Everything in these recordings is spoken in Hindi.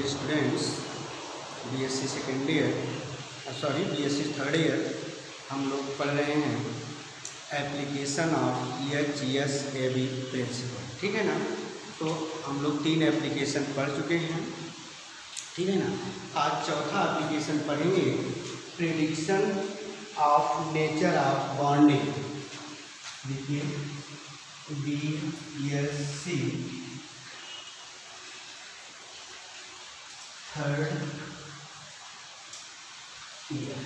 Students, BSc second year BSc third year हम लोग पढ़ रहे हैं एप्लीकेशन ऑफ EHES-AB प्रिंसिपल। ठीक है ना। तो हम लोग 3 एप्लीकेशन पढ़ चुके हैं। ठीक है ना। आज चौथा एप्लीकेशन पढ़ेंगे, prediction of nature of bonding. देखिए BSc third year,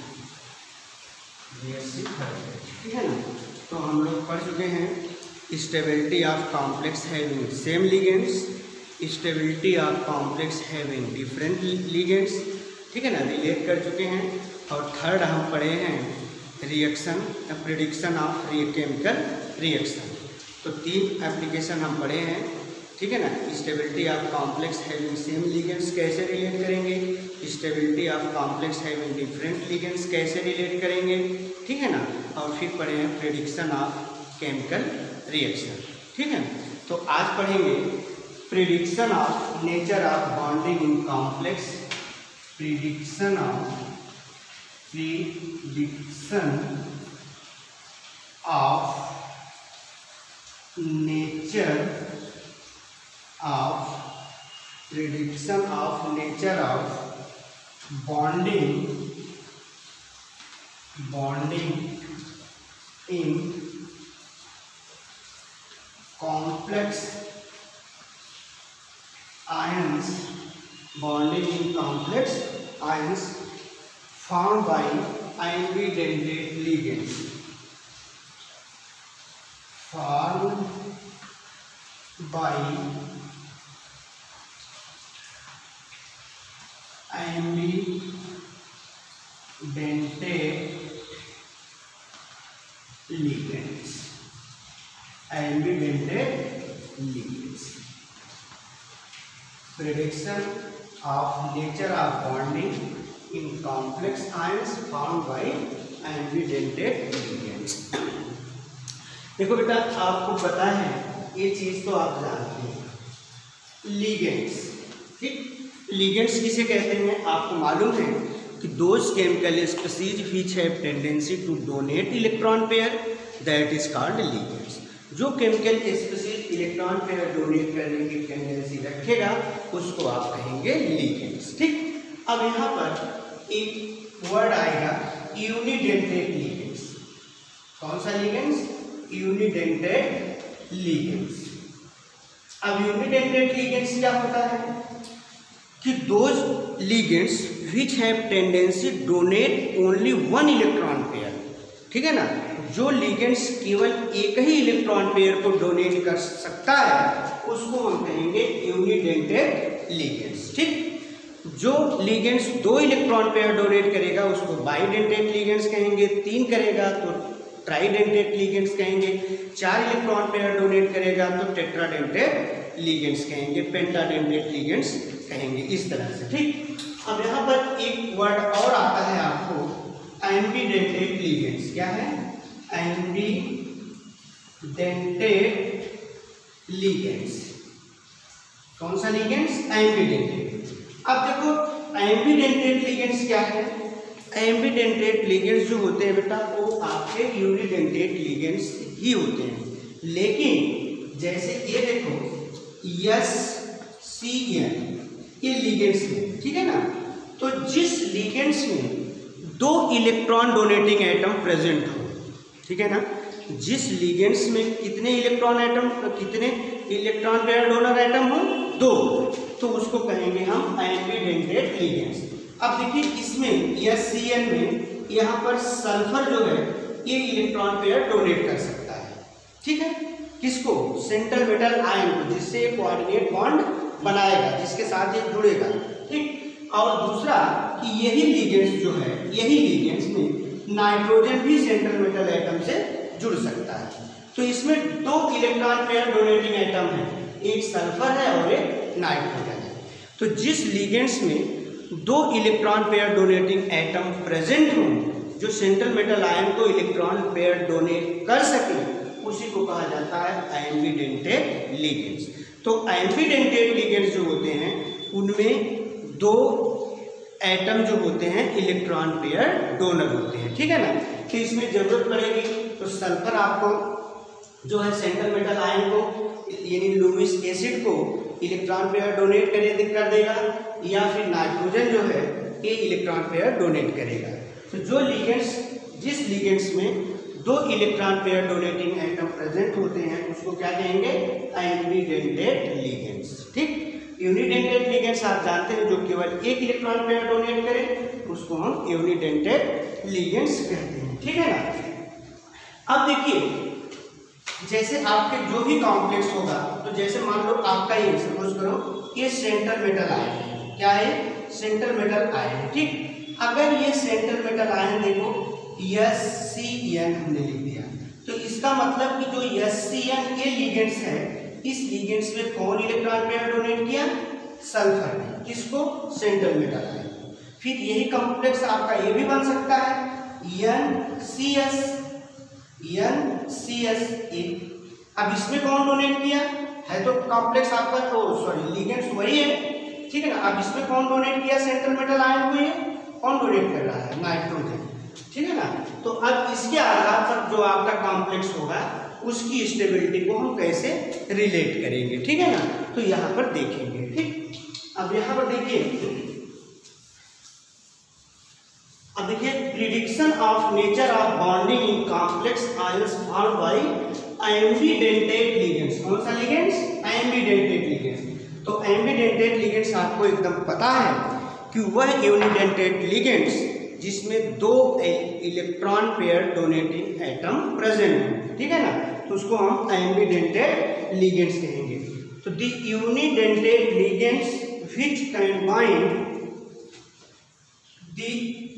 BSc third year. ठीक है ना। तो हम लोग पढ़ चुके हैं stability of complex having same ligands, stability of complex having different ligands. ठीक है ना, रिलेट कर चुके हैं। और थर्ड हम पढ़े हैं reaction prediction of chemical reaction. तो 3 एप्लीकेशन हम पढ़े हैं। ठीक है ना। Stability of complex having same ligands कैसे रिलेट करेंगे, stability of complex having different ligands कैसे रिलेट करेंगे। ठीक है ना। और फिर पढ़े हैं प्रेडिक्शन ऑफ केमिकल रिएक्शन। ठीक है। तो आज पढ़ेंगे prediction of nature of bonding in complex, prediction of nature of bonding in complex ions, bonding in complex ions found by ion-dentate ligands, formed by ion-dentate ligands, ion-dentate ligands. Prediction of nature of bonding in complex ions found by ion-dentate ligands. देखो बेटा, आपको पता है ये चीज तो आप जानते हैं, लिगेंड्स। ठीक, लिगेंड्स किसे कहते हैं आपको मालूम है कि those chemical species which have tendency to donate electron pair that is called ligands. जो chemical species electron pair donate करने की टेंडेंसी रखेगा उसको आप कहेंगे लिगेंड्स। ठीक, अब यहाँ पर एक वर्ड आएगा यूनिडेंटेट लिगेंड्स। कौन सा लिगेंड्स? Unidentate ligands. अब यूनिडेंटेट लिगेंड्स क्या होता है कि those ligands which have tendency donate only one electron pair. ठीक है ना, जो लिगेंड्स केवल एक ही इलेक्ट्रॉन पेयर को डोनेट कर सकता है उसको हम कहेंगे यूनिडेंटेट लिगेंड्स। ठीक, जो लिगेंड्स 2 इलेक्ट्रॉन पेयर डोनेट करेगा उसको बाइडेंटेट लिगेंड्स कहेंगे, 3 करेगा तो ट्राइडेंटेट लिगेंड्स कहेंगे, 4 इलेक्ट्रॉन पेयर डोनेट करेगा तो टेट्राडेंटेट लिगेंड्स कहेंगे, पेंटाडेंटेट लिगेंड्स कहेंगे, इस तरह से। ठीक, अब यहाँ पर एक वर्ड और आता है आपको, एम्बीडेंटेट लिगेंड्स। क्या है? Ambidentate ligands. कौन सा लिगेंड्स? एम्बीडेंटेट। अब देखो एम्बीडेंटेट लिगेंड्स क्या है? एम्बीडेंटेट लिगेंड्स जो होते हैं बेटा वो आपके यूनिडेंटेट लिगेंड्स ही होते हैं, लेकिन जैसे ये देखो SCN ये लिगेंड्स है। ठीक है ना। तो जिस लिगेंड्स में 2 इलेक्ट्रॉन डोनेटिंग एटम प्रेजेंट हो, ठीक है ना, जिस लिगेंड्स में कितने इलेक्ट्रॉन पेयर डोनर एटम हो? 2, तो उसको कहेंगे हम एम्बीडेंटेट लिगेंड्स। अब देखिए इसमें SCN में यहाँ पर सल्फर जो है ये इलेक्ट्रॉन पेयर डोनेट कर सकता है। ठीक है, किसको? सेंट्रल मेटल आयन को, जिससे कोऑर्डिनेट बॉन्ड बनाएगा, जिसके साथ ये जुड़ेगा। ठीक, और दूसरा कि यही लिगेंड्स जो है, यही लिगेंड्स में नाइट्रोजन भी सेंट्रल मेटल एटम से जुड़ सकता है। तो इसमें 2 इलेक्ट्रॉन पेयर डोनेटिंग एटम है, एक सल्फर है और एक नाइट्रोजन है। तो जिस लिगेंड्स में 2 electron pair donating atom present हो, जो सेंट्रल मेटल आयन को इलेक्ट्रॉन पेयर डोनेट कर सके, उसी को कहा जाता है एम्बीडेंटेट लिगेंड्स। तो एम्बीडेंटेट लिगेंड्स जो होते हैं उनमें दो एटम जो होते हैं इलेक्ट्रॉन पेयर डोनर होते हैं, ठीक है ना। तो इसमें जरूरत पड़ेगी तो सल्फर आपको जो है सेंट्रल मेटल आयन को यानी लुमिस एसिड को इलेक्ट्रॉन पेयर डोनेट कर देगा, या फिर नाइट्रोजन जो है ये इलेक्ट्रॉन पेयर डोनेट करेगा। तो जो लिगेंड्स, जिस लिगेंड्स में दो electron pair donating atom present होते हैं उसको क्या कहेंगे, एम्बीडेंटेड लिगेंड्स, ठीक। यूनिडेंटेड लिगेंड्स आप जानते हैं जो केवल एक इलेक्ट्रॉन पेयर डोनेट करें उसको हम यूनिडेंटेड लिगेंड्स कहते हैं, ठीक है ना। अब देखिए जैसे आपके जो भी कॉम्प्लेक्स होगा, तो जैसे मान लो आपका ये सपोज करो ये सेंट्रल मेटल आयन है, क्या है, सेंट्रल मेटल आयन है, ठीक। अगर ये सेंट्रल मेटल आयन देखो SCN हमने लिख दिया, तो इसका मतलब कि जो SCN के लिगेंड्स है, इस लिगेंड्स में कौन इलेक्ट्रॉन पेयर डोनेट किया, सल्फर ने, किसको, सेंट्रल मेटल आयन। फिर यही कॉम्प्लेक्स आपका ये भी बन सकता है NCS। अब इसमें कौन डोनेट किया है, तो कॉम्प्लेक्स आपका तो सॉरी लिगेंड्स वही है, ठीक है ना। अब इसमें कौन डोनेट किया सेंट्रल मेटल आयन को, ये कौन डोनेट कर रहा है, नाइट्रोजन, ठीक है ना। तो अब इसके आधार पर जो आपका कॉम्प्लेक्स होगा उसकी स्टेबिलिटी को हम कैसे रिलेट करेंगे, ठीक है ना। तो यहाँ पर देखेंगे, ठीक। अब यहाँ पर देखिए prediction of nature of bonding in complex ions formed by ambidentate ligands. कौन सा लिगेंड्स, एम्बीडेंटेड लिगेंड्स। तो एम्बीडेंटेड लिगेंड्स आपको एकदम पता है कि वह यूनिडेंटेड लिगेंड्स जिसमें दो electron pair donating atom present है, ठीक है ना, तो उसको हम एम्बीडेंटेड लिगेंड्स कहेंगे। तो the unidentate ligands which can bind the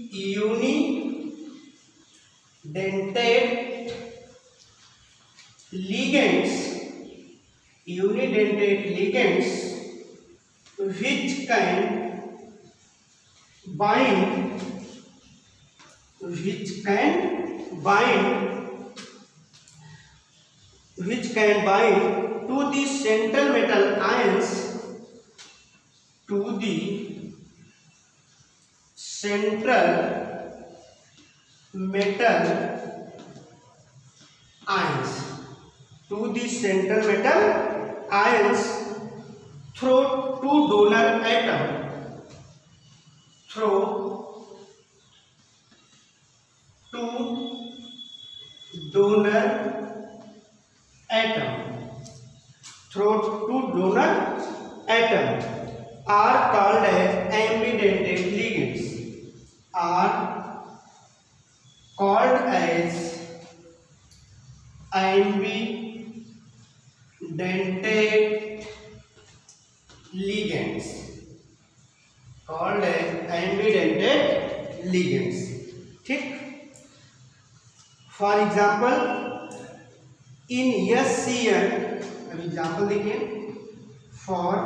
unidentate ligands which can bind to the central metal ions, to the central metal ions through two donor atom, through two donor atom are called as ambidentate ligands, called as ambidentate ligands, ठीक। फॉर एग्जाम्पल इन SCN, अब एग्जाम्पल देखिए, फॉर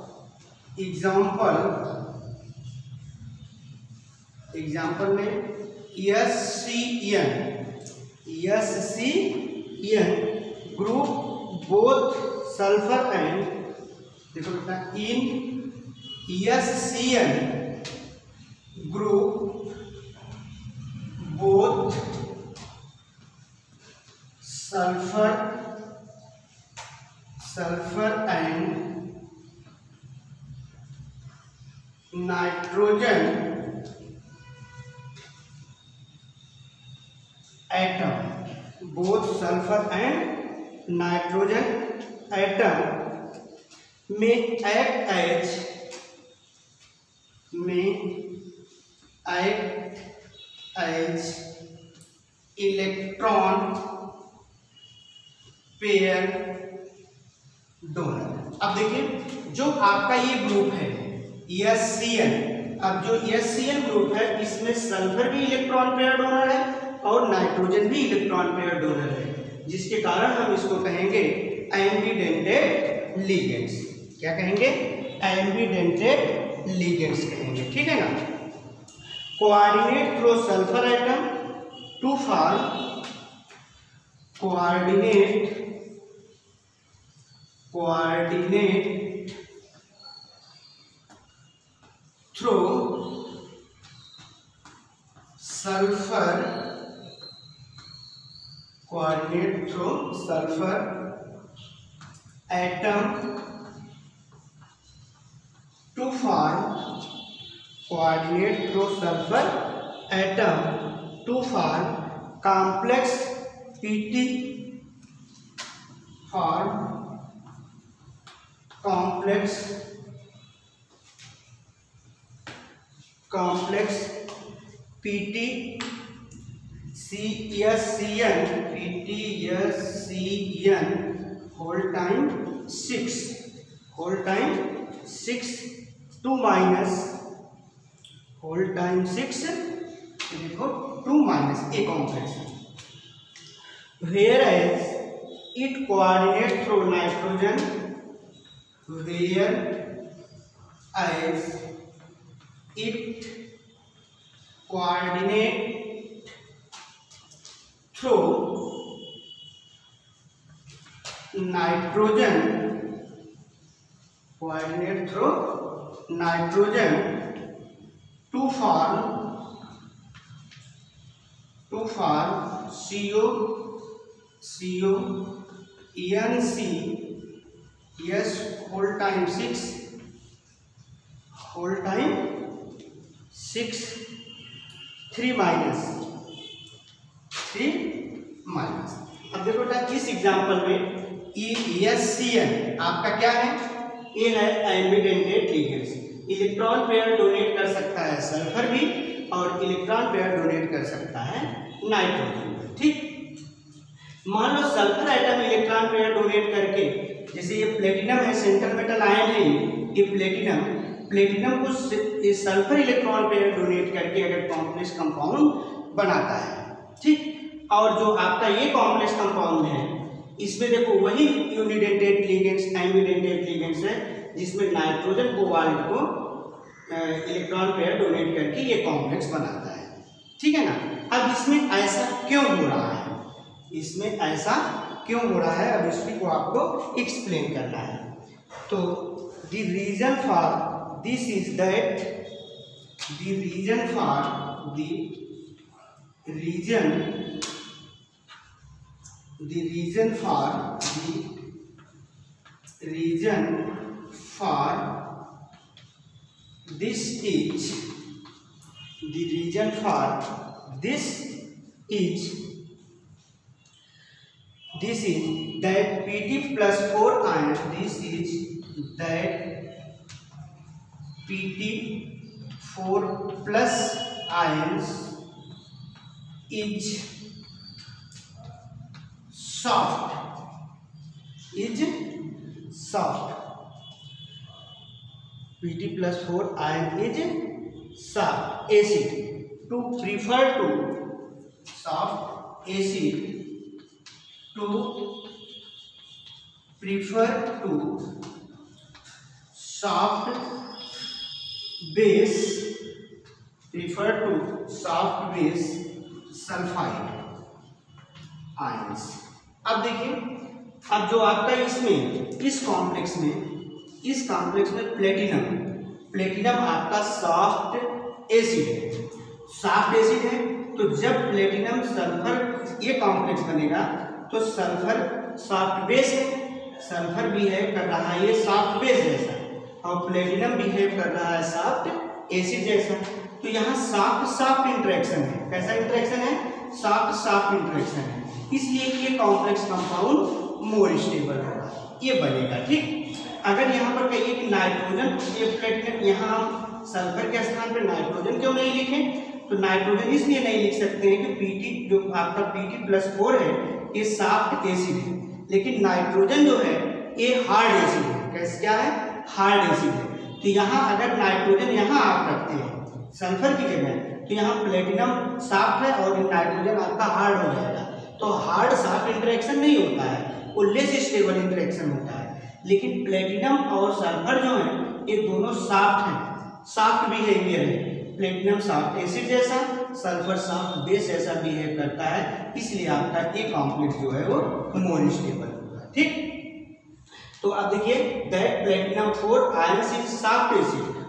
एग्जाम्पल में SCN group both sulphur and, देखो बेटा, in SCN group both sulphur and nitrogen atom, both sulphur and nitrogen atom में act as electron pair donor. अब देखिए जो आपका ये ग्रुप है SCN, अब जो SCN ग्रुप है इसमें सल्फर भी इलेक्ट्रॉन पेयर डोनर है और नाइट्रोजन भी इलेक्ट्रॉन पेयर डोनर है, जिसके कारण हम इसको कहेंगे एम्बीडेंटेड लिगेंड्स। क्या कहेंगे, एम्बीडेंटेड लिगेंड्स कहेंगे, ठीक है ना। Coordinate through sulphur atom to form coordinate through sulfur coordinate through sulfur atom to form coordinate through sulfur atom to form complex PT form complex PT CSCN whole time 6 2 minus whole time 6 देखो 2 minus a complex, whereas it coordinate through nitrogen, whereas it coordinate through nitrogen to form CO NCS whole time 6 3 minus। अब देखो बेटा इस एग्जांपल में ESCN आपका क्या है, ये है ambidentate ligands. Electron pair donate कर सकता है सल्फर भी और इलेक्ट्रॉन पेयर डोनेट कर सकता है नाइट्रोजन, ठीक। मान लो sulphur atom electron pair donate करके, जैसे ये प्लेटिनम है, सेंट्रल मेटल आयन है ये प्लेटिनम को सल्फर इलेक्ट्रॉन पेयर डोनेट करके अगर कॉम्प्लेक्स कंपाउंड बनाता है, ठीक। और जो आपका ये कॉम्प्लेक्स कंपाउंड है इसमें देखो वही यूनिडेंटेड लिगेंड्स एम्बिडेंटेड लिगेंड्स है जिसमें नाइट्रोजन कोबाल्ट को इलेक्ट्रॉन पेयर डोनेट करके ये कॉम्प्लेक्स बनाता है, ठीक है ना। अब इसमें ऐसा क्यों हो रहा है, अब इसको आपको एक्सप्लेन करना है। तो the reason for this is that the reason for this is that Pt plus 4 ion, this is that Pt4 plus ions is soft, Pt plus 4 ion is soft acid to prefer to soft acid to prefer to soft base sulphide ions. अब देखिए, अब जो आपका इसमें इस कॉम्प्लेक्स में प्लेटिनम आपका सॉफ्ट एसिड है, तो जब प्लेटिनम सल्फर ये कॉम्प्लेक्स बनेगा तो सल्फर सॉफ्ट बेस है, सल्फर बिहेव कर रहा है ये सॉफ्ट बेस जैसा और प्लेटिनम बिहेव कर रहा है सॉफ्ट एसिड जैसा। तो यहाँ सॉफ्ट इंटरेक्शन है, कैसा इंटरेक्शन है, सॉफ्ट इंटरेक्शन है, इसलिए ये कॉम्प्लेक्स कंपाउंड मोर स्टेबल होगा, ये बनेगा, ठीक। अगर यहाँ पर कहिए कि नाइट्रोजन ये प्लेटिनम, यहाँ हम सल्फर के स्थान पर नाइट्रोजन क्यों नहीं लिखें, तो नाइट्रोजन इसलिए नहीं लिख सकते हैं कि Pt जो आपका Pt+4 है ये सॉफ्ट एसिड है, लेकिन नाइट्रोजन जो है ये हार्ड एसिड है। कैसे, क्या है, हार्ड एसिड है। तो यहाँ अगर नाइट्रोजन यहाँ आप रखते हैं सल्फर की जगह, तो यहाँ प्लेटिनम सॉफ्ट है और नाइट्रोजन आपका हार्ड हो जाएगा। तो हार्ड सॉफ्ट इंटरेक्शन नहीं होता है, वो लेस स्टेबल इंटरेक्शन होता है। लेकिन प्लेटिनम और सल्फर जो है ये दोनों सॉफ्ट हैं, सॉफ्ट बिहेवियर है। प्लेटिनम सॉफ्ट एसिड जैसा, सल्फर सॉफ्ट बेस जैसा बिहेव करता है, इसलिए आपका ये कॉम्प्लेक्स जो है वो मोर स्टेबल होगा, ठीक। तो अब देखिए that platinum 4 ions is soft acid to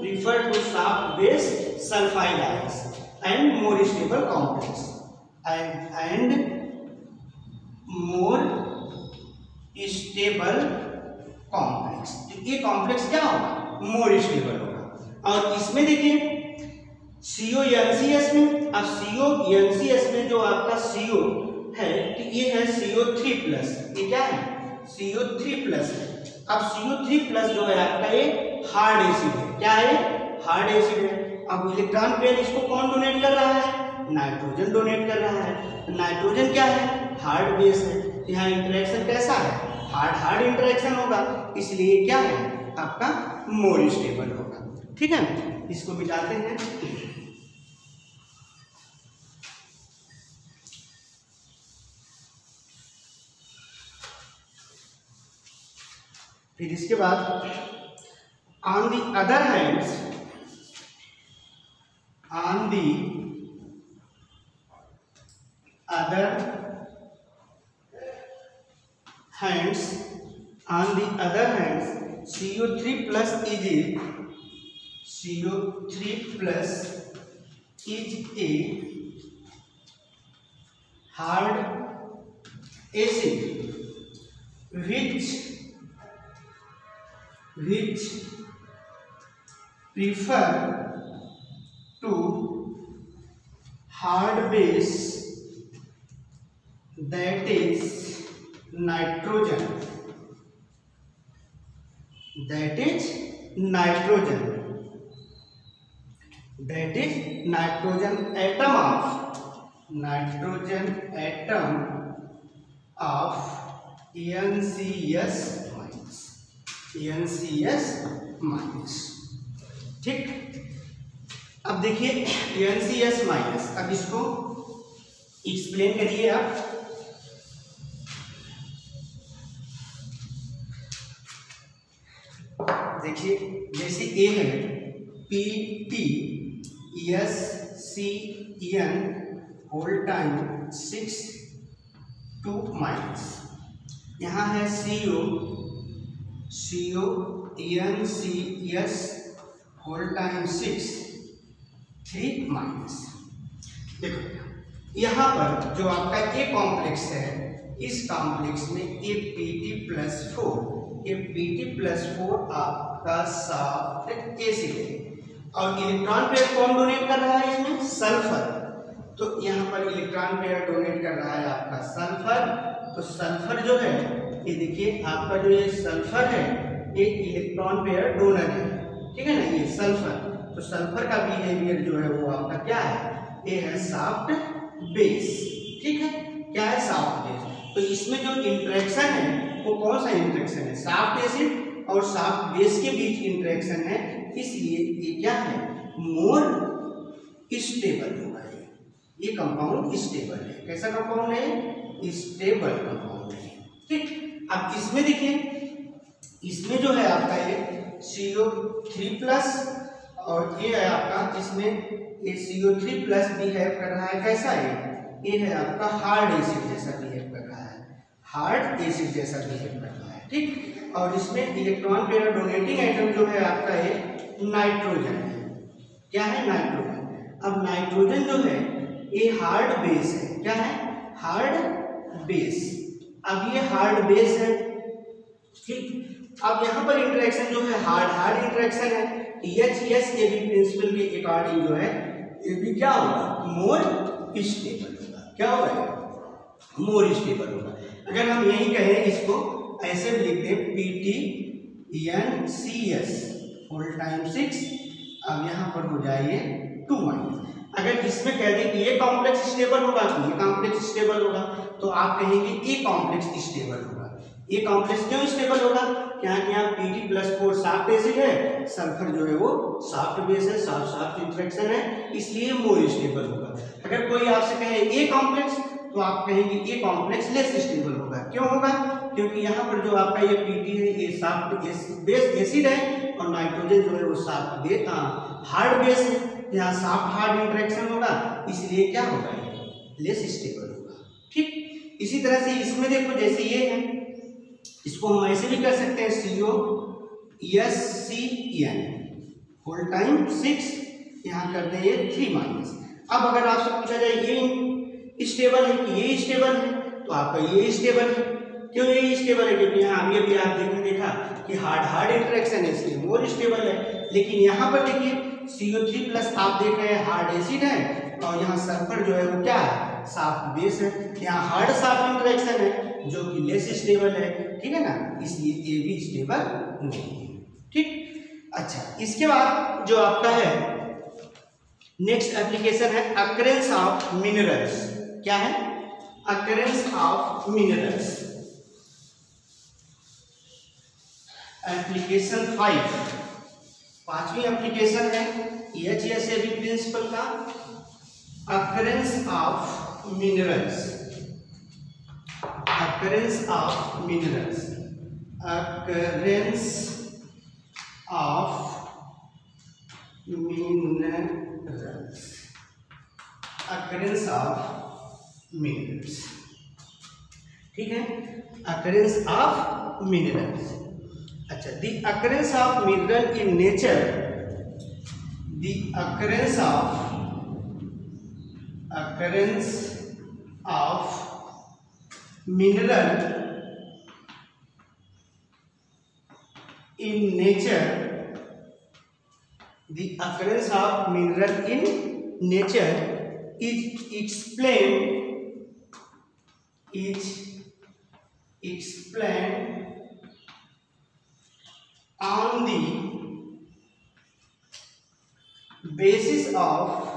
refer to soft base sulfide ions and more stable complex and more stable complex. तो ये कॉम्प्लेक्स क्या होगा? मोर स्टेबल होगा। और इसमें देखिए CONCS में, अब CONCS में जो आपका CO है तो ये है CO3+, ये क्या है? CO3+ है। अब CO3+ जो है आपका ये हार्ड एसिड है। क्या है? हार्ड एसिड है। अब इलेक्ट्रॉन पेयर इसको कौन डोनेट कर रहा है? नाइट्रोजन डोनेट कर रहा है। नाइट्रोजन क्या है? हार्ड बेस है। यहाँ इंटरेक्शन कैसा है? हार्ड इंटरेक्शन होगा, इसलिए क्या है आपका? मोर स्टेबल होगा। ठीक है, इसको मिटाते हैं। फिर इसके बाद on the other hands, on the other hands CO3+ is a hard acid which prefer to hard base that is nitrogen, atom of NCS-। ठीक, अब देखिए NCS-, अब इसको एक्सप्लेन करिए आप। देखिए जैसे A है PTSCN होल टाइम 6 2-, यहाँ है CONCS होल टाइम 6 3-। देखो यहाँ पर जो आपका A कॉम्प्लेक्स है, इस कॉम्प्लेक्स में Pt+4 आपका सॉफ्ट एसिड है। और इलेक्ट्रॉन पेयर कौन डोनेट कर रहा है इसमें? सल्फर। तो यहाँ पर इलेक्ट्रॉन पेयर डोनेट कर रहा है आपका सल्फर। तो सल्फर जो है ये देखिए आपका जो ये सल्फर है ये इलेक्ट्रॉन पेयर डोनर है। ठीक है ना, ये सल्फर। तो सल्फर का बिहेवियर जो है वो आपका क्या है? ये है सॉफ्ट बेस। ठीक है, क्या है? Soft base. तो इसमें जो इंटरेक्शन है वो कौन सा इंटरेक्शन है? सॉफ्ट एसिड और सॉफ्ट बेस के बीच इंटरेक्शन है, इसलिए ये क्या है? मोर स्टेबल होगा। ये कंपाउंड स्टेबल है। कैसा कंपाउंड है? स्टेबल कंपाउंड है। ठीक, अब इसमें देखिए इसमें जो है आपका ये CO3+ और ये है आपका, इसमें ये CO3+ बिहेव कर रहा है कैसा है? ये है आपका हार्ड एसिड जैसा बिहेव कर रहा है, हार्ड एसिड जैसा बिहेव कर रहा है। ठीक, और इसमें इलेक्ट्रॉन पेयर डोनेटिंग एटम जो है आपका ये नाइट्रोजन है। क्या है? नाइट्रोजन। अब नाइट्रोजन जो है ये हार्ड बेस है। क्या है? Hard base. अब ये हार्ड बेस है। ठीक, अब यहाँ पर इंटरेक्शन जो है हार्ड इंटरेक्शन है। THS-AB प्रिंसिपल के अकॉर्डिंग जो है ये भी क्या होगा? मोर स्टेबल होगा। क्या होगा? मोर स्टेबल होगा। अगर हम यही कहें इसको ऐसे भी लिख दें PTNCS होल टाइम 6, अब यहाँ पर हो जाएंगे 2-। अगर इसमें कह दें कि ये कॉम्प्लेक्स स्टेबल होगा तो ये कॉम्प्लेक्स स्टेबल होगा, तो आप कहेंगे ये कॉम्प्लेक्स स्टेबल होगा। ये कॉम्प्लेक्स क्यों स्टेबल होगा? क्या यहाँ Pt+4 सॉफ्ट एसिड है, सल्फर जो है वो सॉफ्ट बेस है, सॉफ्ट इंटरेक्शन है, इसलिए मोर स्टेबल होगा। अगर कोई आपसे कहे ए कॉम्प्लेक्स तो आप कहेंगे ए कॉम्प्लेक्स लेस स्टेबल होगा। क्यों होगा? क्योंकि यहाँ पर जो आपका ये Pt है ये सॉफ्ट बेस एसिड है और नाइट्रोजन जो है वो सॉफ्ट हार्ड बेस है। यहाँ सॉफ्ट हार्ड इंटरेक्शन होगा, इसलिए क्या होगा? लेस स्टेबल होगा। ठीक, इसी तरह से इसमें देखो जैसे ये है, इसको हम ऐसे भी कर सकते हैं COSCN होल टाइम 6, यहाँ कर दें ये 3 माइनस। अब अगर आपसे पूछा जाए ये स्टेबल है कि ये स्टेबल है, तो आपका ये स्टेबल है। क्यों ये स्टेबल है? क्योंकि यहाँ अभी आप देखा कि हार्ड इंटरेक्शन है, इसलिए मोर स्टेबल है। लेकिन यहाँ पर देखिए CO3 प्लस आप देख रहे हैं हार्ड एसिड है, और यहाँ सल्फर जो है वो क्या है, सॉफ्ट बेस है। यहाँ हार्ड सॉफ्ट इंटरेक्शन है जो कि लेस स्टेबल है, ठीक है ना, इसलिए ये भी स्टेबल नहीं है। ठीक, अच्छा, इसके बाद जो आपका है नेक्स्ट एप्लीकेशन है अकरेंस ऑफ मिनरल्स। क्या है? Occurrence of minerals. एप्लीकेशन 5, 5वीं एप्लीकेशन है EHSAB प्रिंसिपल का, occurrence of minerals. Occurrence of minerals, occurrence of minerals, occurrence of minerals. ठीक है, अकरेंस ऑफ मिनरल्स। अच्छा, the occurrence of mineral in nature, the occurrence of mineral in nature, the occurrence of mineral in nature is explained on the basis of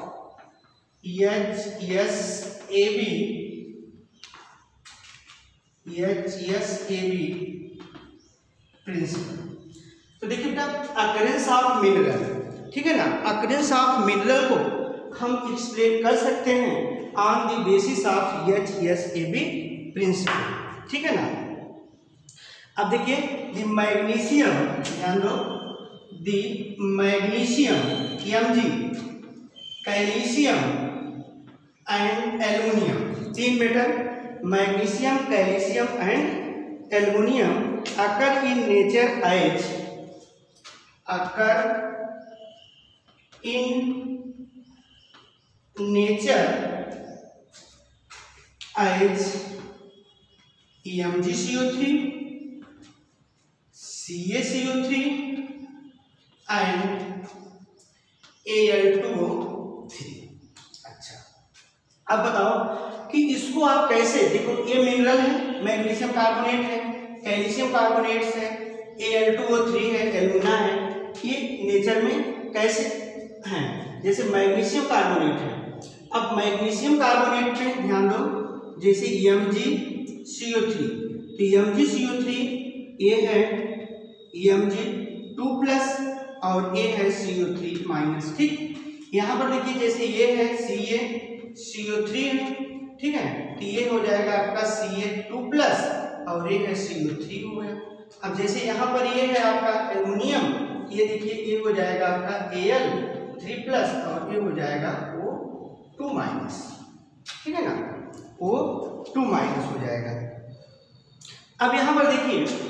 EHSAB principle. तो देखिए बेटा, अकरेंस ऑफ मिनरल, ठीक है ना, अकरेंस ऑफ मिनरल को हम एक्सप्लेन कर सकते हैं on the basis of EHSAB principle, ठीक है ना। अब देखिए द मैग्नीशियम, ध्यान दो, the magnesium Mg, calcium and aluminium, 3 metal magnesium, calcium and aluminium occur in nature as MgCO3, CaCO3 and Al2O3। अच्छा, अब बताओ कि इसको आप कैसे, देखो ये मिनरल है, मैग्नीशियम कार्बोनेट है, कैल्शियम कार्बोनेट्स है, Al2O3 है, एल्यूमिना है, ये नेचर में कैसे हैं? जैसे मैग्नीशियम कार्बोनेट है, अब मैग्नीशियम कार्बोनेट में ध्यान दो, जैसे MgCO3, तो MgCO3 ये है Mg2 प्लस और ये है CO3 माइनस। ठीक, यहाँ पर देखिए जैसे ये है CaCO3 है, ठीक है, तो ये हो जाएगा आपका Ca2 प्लस और ये है CO3 हो गया। अब जैसे यहाँ पर ये है आपका एल्युमिनियम, ये देखिए ये हो जाएगा आपका Al3 प्लस और ये हो जाएगा O2 माइनस, ठीक है ना, O2 माइनस हो जाएगा। अब यहाँ पर देखिए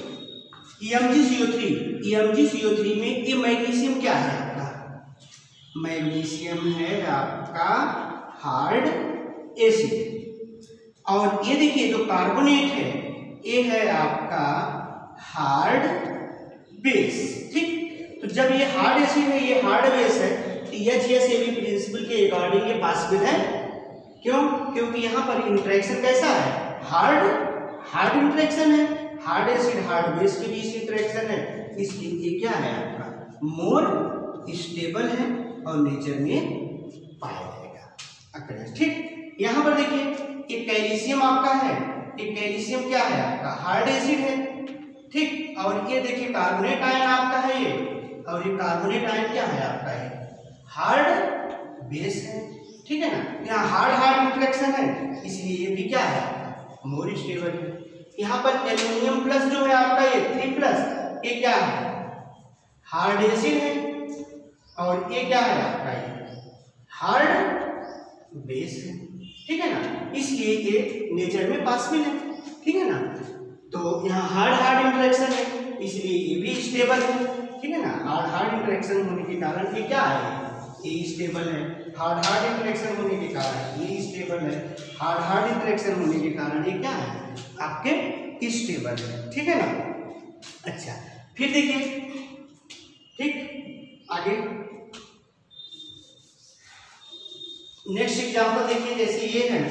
MgCO3 में ये मैग्नीशियम क्या है आपका? मैग्नीशियम है आपका हार्ड एसिड, और ये देखिए जो कार्बोनेट है ये है आपका हार्ड बेस। ठीक, तो जब ये हार्ड एसिड है, ये हार्ड बेस है, तो EHSAB प्रिंसिपल के अकॉर्डिंग ये पॉसिबल है। क्यों? क्योंकि यहाँ पर इंटरेक्शन कैसा है? हार्ड इंटरेक्शन है, हार्ड एसिड हार्ड बेस के बीच इंटरेक्शन है, इसलिए ये क्या है आपका मोर स्टेबल है और नेचर में पाया जाएगा अकरेंस। ठीक, यहाँ पर देखिए ये कैल्शियम आपका है, ये कैल्शियम क्या है आपका हार्ड एसिड है, ठीक, और ये देखिए कार्बोनेट आयन आपका है ये, और ये कार्बोनेट आयन क्या है आपका है हार्ड बेस है, ठीक है ना, यहाँ हार्ड इंटरेक्शन है, इसलिए ये भी क्या है आपका मोर स्टेबल है। यहाँ पर एल्युमिनियम प्लस जो है आपका ये 3 प्लस, ये क्या है हार्ड एसिड है, और ये क्या है आपका ये हार्ड बेस है, ठीक है ना, इसलिए ये नेचर में पॉसिबल है, ठीक है ना। तो यहाँ हार्ड इंटरेक्शन है, इसलिए ये भी स्टेबल है, ठीक है ना। हार्ड इंटरेक्शन होने के कारण ये क्या है, ये स्टेबल है। हार्ड इंटरेक्शन होने के कारण ये स्टेबल है। हार्ड इंटरेक्शन होने के कारण ये क्या है, आपके स्टेबल है, ठीक है ना। अच्छा फिर देखिए, ठीक आगे नेक्स्ट एग्जांपल देखिए, जैसे ये है,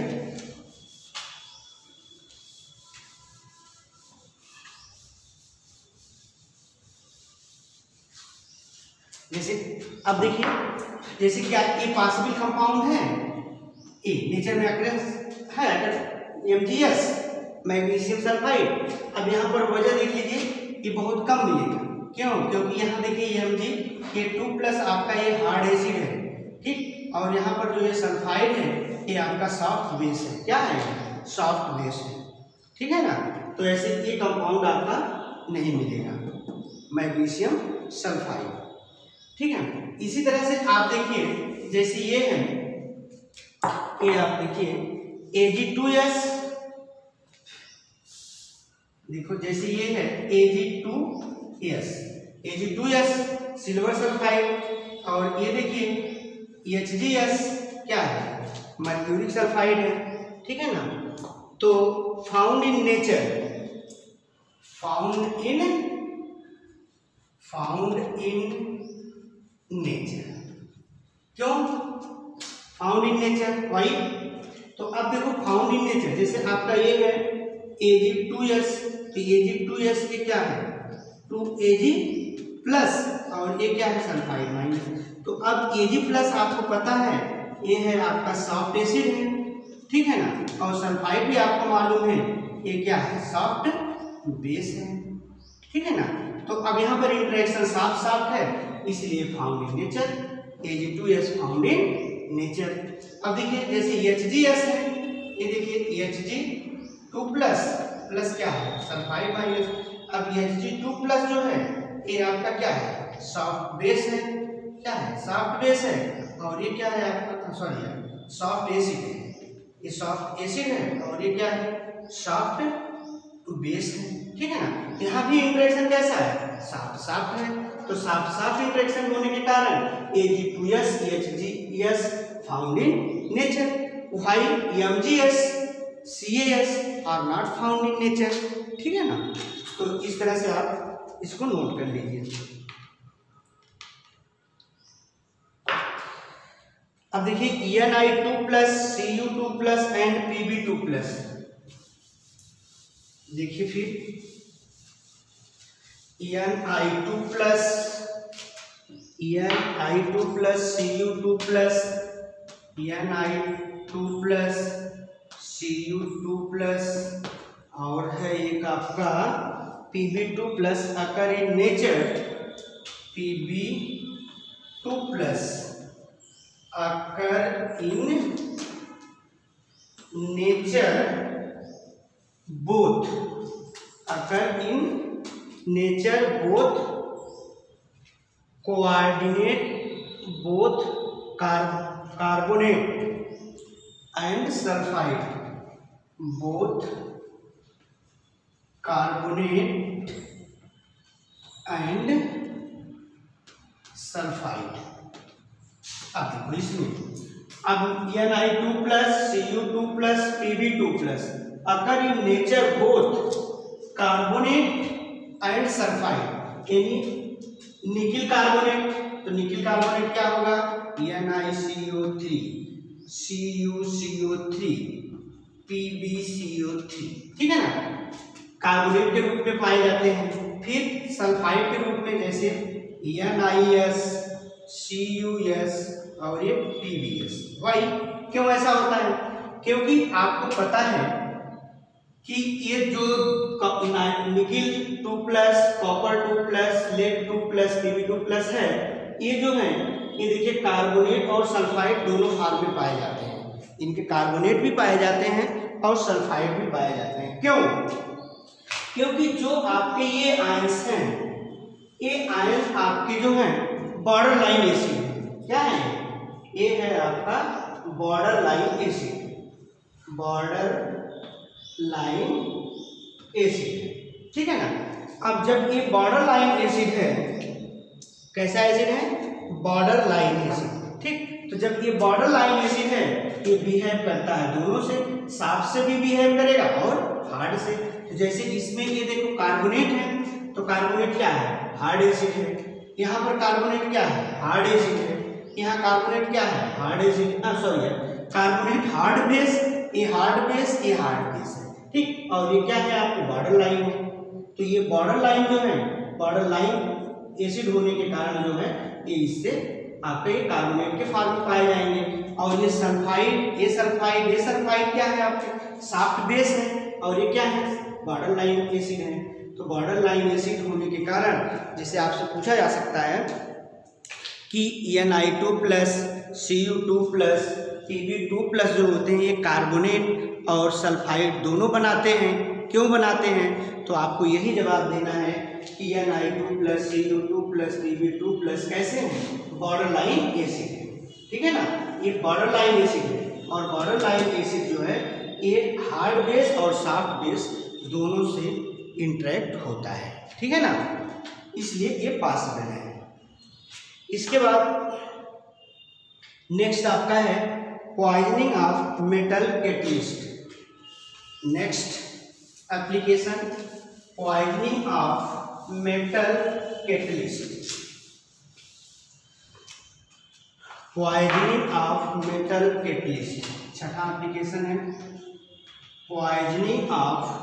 जैसे अब देखिए, जैसे क्या ये पॉसिबल कंपाउंड है, ए नेचर में अकरेंस है MgS मैग्नीशियम सल्फाइड। अब यहाँ पर वजह देख लीजिए, ये बहुत कम मिलेगा, क्यों, क्योंकि यहाँ देखिए Mg आपका ये हार्ड एसिड है, ठीक, और यहाँ पर जो ये सल्फाइड है ये आपका सॉफ्ट बेस है, क्या है, सॉफ्ट बेस है, ठीक है ना। तो ऐसे ये कंपाउंड आपका नहीं मिलेगा मैग्नीशियम सल्फाइड, ठीक है। इसी तरह से आप देखिए, जैसे ये है, ये आप देखिए Ag2S, देखो जैसे ये है Ag2S सिल्वर सल्फाइड, और ये देखिए HgS क्या है, मर्क्यूरिक सल्फाइड है, ठीक है ना। तो फाउंड इन नेचर क्यों फाउंड इन नेचर, वाई। तो अब देखो फाउंड इन नेचर, जैसे आपका ये है Ag2S, तो Ag2S ये क्या है 2Ag प्लस, और ये क्या है सल्फाइड माइनस। तो अब Ag+ आपको पता है ये है आपका सॉफ्ट एसिड है, ठीक है ना, और सल्फाइड भी आपको मालूम है ये क्या है, सॉफ्ट बेस है, ठीक है ना। तो अब यहाँ पर इंटरेक्शन साफ है, इसलिए found in nature, Ag2S found in nature. अब देखिए जैसे HgS है, ये देखिए Hg2 प्लस क्या है सल्फाइड माइनस। अब Hg2+ जो है ये आपका क्या है, सॉफ्ट बेस है, क्या है, सॉफ्ट बेस है, और ये क्या है आपका, सॉरी सॉफ्ट एसिड है, ये सॉफ्ट एसिड है, और ये क्या है, सॉफ्ट बेस है, ठीक है ना। यहाँ भी इंटरेक्शन कैसा है, साफ है। तो साफ इंटरेक्शन होने के कारण Ag2S HgS found in nature, while MgS CaS are not found in nature, ठीक है ना। तो इस तरह से आप इसको नोट कर लीजिए। अब देखिए Ni2+, Cu2+ एंड Pb2+, देखिए फिर Ni2+, Cu2+, Ni2+, Cu2+, और है एक आपका Pb2+ occur in nature, Pb2+ occur in nature both, occur in nature both coordinate both carbonate and sulphide, both carbonate and sulphide. अब देखो इसमें, अब Ni2+, Cu2+, Pb2+ occur in nature both carbonate and sulphide, यानी निकिल कार्बोनेट, तो निकिल कार्बोनेट क्या होगा, NiCO3, CuCO3, PbCO3, ठीक है ना, कार्बोनेट के रूप में पाए जाते हैं। फिर सल्फाइड के रूप में जैसे NiS, CuS और ये PbS। वाई, क्यों ऐसा होता है, क्योंकि आपको पता है कि ये जो निकिल 2+, कॉपर 2+, लेड 2+, Pb2+ है, ये जो है ये देखिए कार्बोनेट और सल्फाइड दोनों फॉर्म में पाए जाते हैं, इनके कार्बोनेट भी पाए जाते हैं और सल्फाइड भी पाए जाते हैं। क्यों, क्योंकि जो आपके ये आयंस हैं, ये आयंस आपके जो हैं बॉर्डर लाइन एसिड, क्या है, ये है आपका border line acid, border line acid, ठीक है ना। अब जब ये बॉर्डर लाइन एसिड है कैसा एसिड है? Border line acid. ठीक, तो जब ये बॉर्डर लाइन एसिड है ये बिहेव करता है दोनों से, सॉफ्ट से भी बिहेव करेगा और हार्ड से। तो जैसे इसमें ये देखो कार्बोनेट है, तो कार्बोनेट क्या है? हार्ड एसिड है। यहाँ पर कार्बोनेट क्या है? हार्ड एसिड है। यहाँ कार्बोनेट क्या है? Hard acid, sorry carbonate hard base, ये हार्ड बेस, ये हार्ड बेस है। ठीक, और ये क्या है? आपकी बॉर्डर लाइन है। तो ये बॉर्डर लाइन जो है, बॉर्डर लाइन एसिड होने के कारण जो है ये इससे आपके कार्बोनेट के फॉर्म में पाए जाएंगे। और ये सल्फाइड, ये सल्फाइड, ये सल्फाइड क्या है? आपके सॉफ्ट बेस है, और ये क्या है? बॉर्डर लाइन एसिड है। तो बॉर्डर लाइन एसिड होने के कारण जिसे आपसे पूछा जा सकता है कि Na2+, Cu2+, Pb2+ जो होते हैं ये कार्बोनेट और सल्फाइड दोनों बनाते हैं। क्यों बनाते हैं? तो आपको यही जवाब देना है कि Na2+, Cu2+, Pb2+ कैसे हैं? बॉर्डर लाइन एसिड है। ठीक है ना, ये बॉर्डर लाइन एसिड है। और बॉर्डर लाइन एसिड जो है ये हार्ड बेस और सॉफ्ट बेस दोनों से इंटरेक्ट होता है। ठीक है ना, इसलिए ये पॉसिबल है। इसके बाद नेक्स्ट आपका है poisoning of metal catalyst. Next application poisoning of metal catalyst. Poisoning of metal catalyst छठा एप्लीकेशन है poisoning of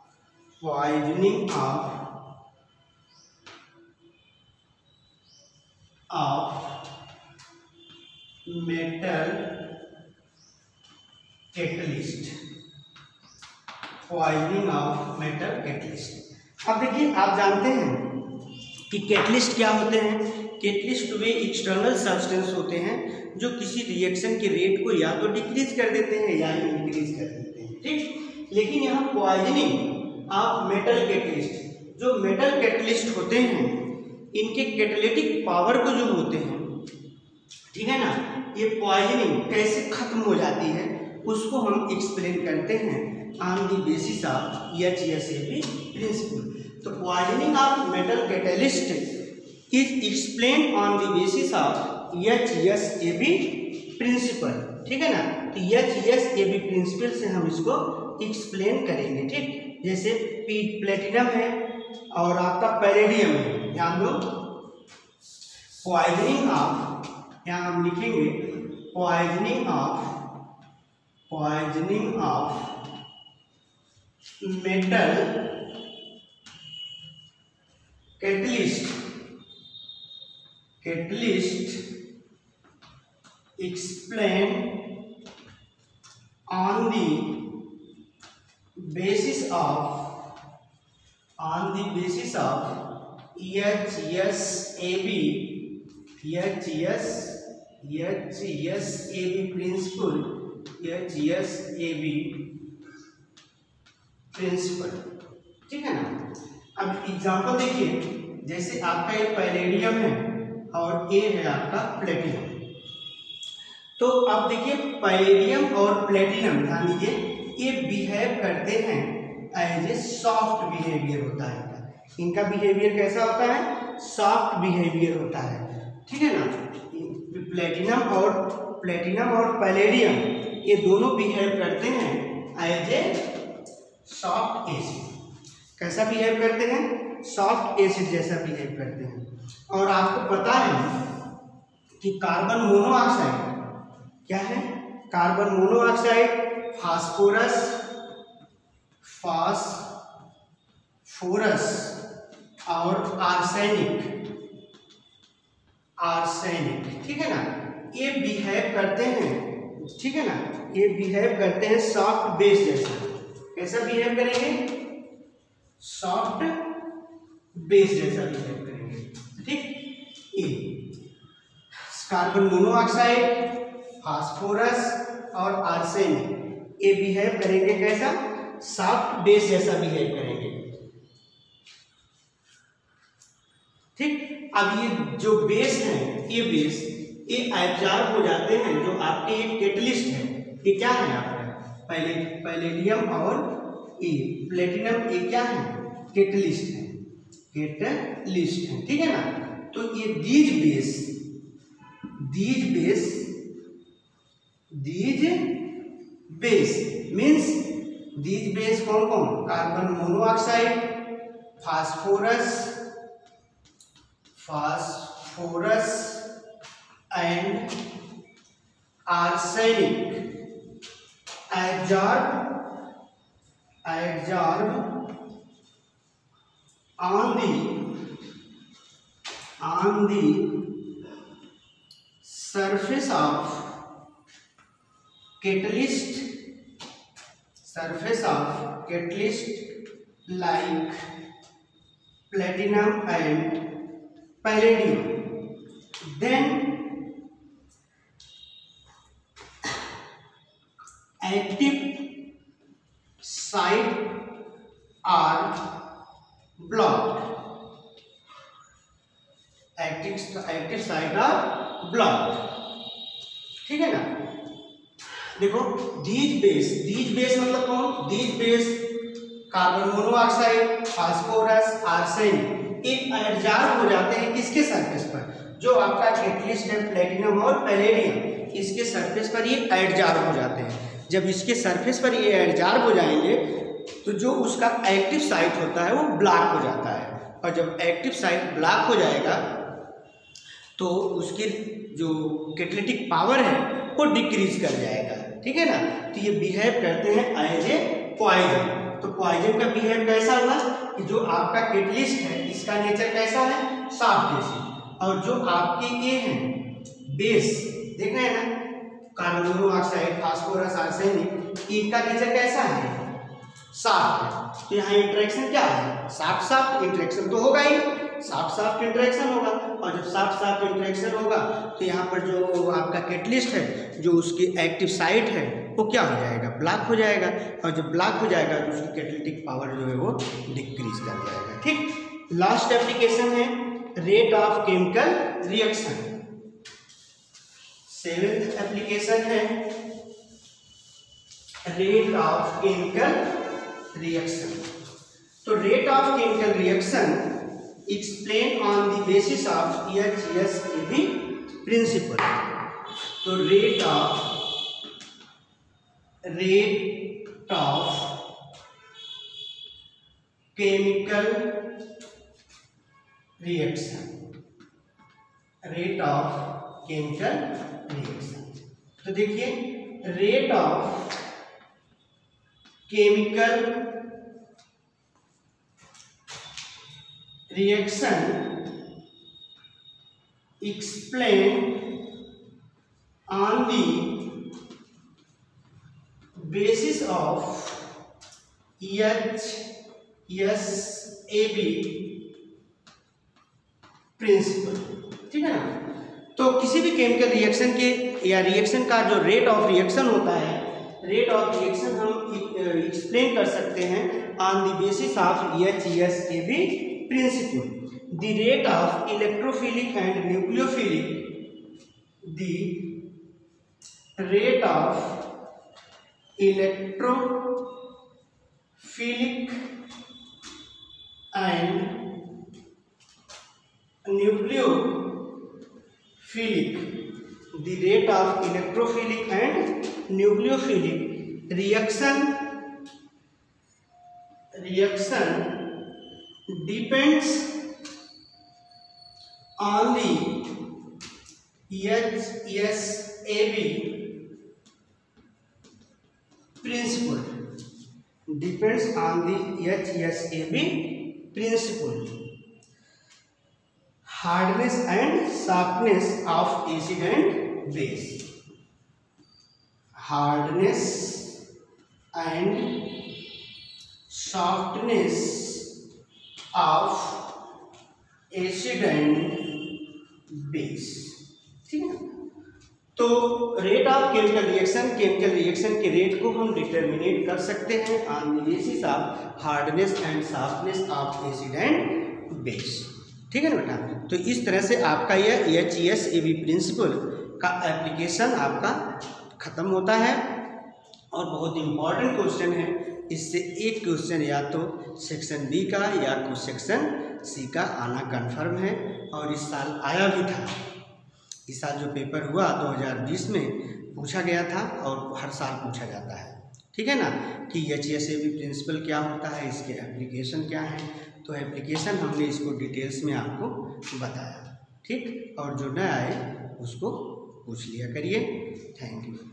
metal catalyst. Poisoning of metal catalyst. अब देखिए, आप जानते हैं कि कैटलिस्ट क्या होते हैं? कैटलिस्ट वे एक्सटर्नल सब्सटेंस होते हैं जो किसी रिएक्शन के रेट को या तो डिक्रीज कर देते हैं या इंक्रीज कर देते हैं। ठीक, लेकिन यहाँ पॉइजनिंग ऑफ मेटल कैटलिस्ट, जो मेटल कैटलिस्ट होते हैं इनके कैटालिटिक पावर को जो होते हैं, ठीक है ना, ये पॉइजनिंग कैसे खत्म हो जाती है उसको हम एक्सप्लेन करते हैं on the basis of HSAB principle. तो poisoning of metal catalyst is explain on the basis of HSAB principle. ठीक है ना, तो HSAB प्रिंसिपल से हम इसको एक्सप्लेन करेंगे। ठीक, जैसे प्लेटिनम है और आपका पैलेडियम है। ध्यान दो, पॉइजनिंग ऑफ, यहाँ हम लिखेंगे poisoning of metal catalyst explain on the basis of HSAB principle, ठीक है ना। अब एग्जांपल देखिए, जैसे आपका एक पैलेडियम है और ये है आपका प्लेटिनम। तो अब देखिए पैलेडियम और प्लेटिनम, ध्यान दीजिए, ये बिहेव करते हैं एज ए सॉफ्ट बिहेवियर होता है इनका बिहेवियर कैसा होता है? सॉफ्ट बिहेवियर होता है। ठीक है ना, प्लेटिनम और पैलेडियम ये दोनों बिहेव करते हैं एज ए सॉफ्ट एसिड। कैसा बिहेव करते हैं? सॉफ्ट एसिड जैसा बिहेव करते हैं। और आपको पता है कि कार्बन मोनोऑक्साइड क्या है? कार्बन मोनोऑक्साइड फास्फोरस और आर्सेनिक, ठीक है ना, ये बिहेव करते हैं, ठीक है ना, ये बिहेव करते हैं सॉफ्ट बेस जैसा। कैसा बिहेव करेंगे? सॉफ्ट बेस जैसा बिहेव करेंगे। ठीक, ये कार्बन मोनोऑक्साइड, फास्फोरस और आर्सेनिक ये बिहेव करेंगे कैसा? सॉफ्ट बेस जैसा बिहेव करेंगे। ठीक, अब ये जो बेस है, ये बेस ये एब्जॉर्ब हो जाते हैं। जो आपके एक कैटलिस्ट है, ये क्या है आपका? पैलेडियम और ये प्लेटिनम, ये क्या है? कैटलिस्ट है, ठीक है ना। तो ये these base means these base कौन कौन, carbon monoxide, phosphorus and arsenic adsorb on the surface of catalyst like platinum and palladium. Then active site are blocked. Active site are blocked, ठीक है ना। देखो दीज बेस मतलब कौन, these base carbon monoxide, phosphorus, arsenic, ये एडजॉर्ब हो जाते हैं किसके सरफेस पर, जो आपका कैटलिस्ट है प्लेटिनम और पैलेडियम, इसके सरफेस पर ये एडजॉर्ब हो जाते हैं। जब इसके सरफेस पर ये एडजॉर्ब हो जाएंगे तो जो उसका एक्टिव साइट होता है वो ब्लॉक हो जाता है, और जब एक्टिव साइट ब्लॉक हो जाएगा तो उसकी जो कैटालिटिक पावर है वो डिक्रीज कर जाएगा, ठीक है ना। तो ये बिहेव करते हैं एज ए पॉइजन। तो पॉइजन का बिहेव कैसा हुआ कि जो आपका कैटलिस्ट है इसका नेचर कैसा है, सॉफ्ट बेसिक, और जो आपके ये हैं बेस देख रहे हैं ना, कार्बन मोनोऑक्साइड, फास्फोरस, आर्सेनिक, इनका नेचर कैसा है, सॉफ्ट है। तो यहाँ इंटरेक्शन क्या है, सॉफ्ट इंटरेक्शन तो होगा ही, सॉफ्ट इंटरेक्शन होगा, और जब सॉफ्ट इंटरेक्शन होगा तो यहाँ पर जो आपका कैटलिस्ट है, जो उसकी एक्टिव साइट है वो क्या हो जाएगा, ब्लॉक हो जाएगा, और जब ब्लॉक हो जाएगा तो उसकी कैटालिटिक पावर जो है वो डिक्रीज कर जाएगा, ठीक। लास्ट एप्लीकेशन है rate of chemical reaction. 7th application है रेट ऑफ केमिकल रिएक्शन। तो rate of chemical reaction explain on the basis of HSAB principle. तो rate of chemical reaction, तो देखिए rate of chemical reaction explained on the basis of HSAB principle, ठीक है ना। तो किसी भी केमिकल रिएक्शन के या रिएक्शन का जो रेट ऑफ रिएक्शन होता है, रेट ऑफ रिएक्शन हम एक्सप्लेन कर सकते हैं on the basis of HSAB principle. The rate of electrophilic and nucleophilic, the rate of electrophilic and nucleophilic, the rate of electrophilic and nucleophilic reaction depends on the HSAB principle. Depends on the HSAB principle. Hardness and softness of acid and base. Hardness and softness of acid and base, ठीक है। तो रेट ऑफ केमिकल रिएक्शन के रेट को हम डिटर्मिनेट कर सकते हैं on the basis of hardness and softness of acid and base, ठीक है ना बेटा। तो इस तरह से आपका यह HSAB प्रिंसिपल का एप्लीकेशन आपका खत्म होता है, और बहुत इंपॉर्टेंट क्वेश्चन है। इससे एक क्वेश्चन या तो सेक्शन बी का या कुछ सेक्शन सी का आना कन्फर्म है और इस साल आया भी था। इस साल जो पेपर हुआ 2020 में पूछा गया था और हर साल पूछा जाता है, ठीक है ना, कि HESAB प्रिंसिपल क्या होता है, इसके एप्लीकेशन क्या है। तो एप्लीकेशन हमने इसको डिटेल्स में आपको बताया, ठीक। और जो न आए उसको पूछ लिया करिए। Thank you.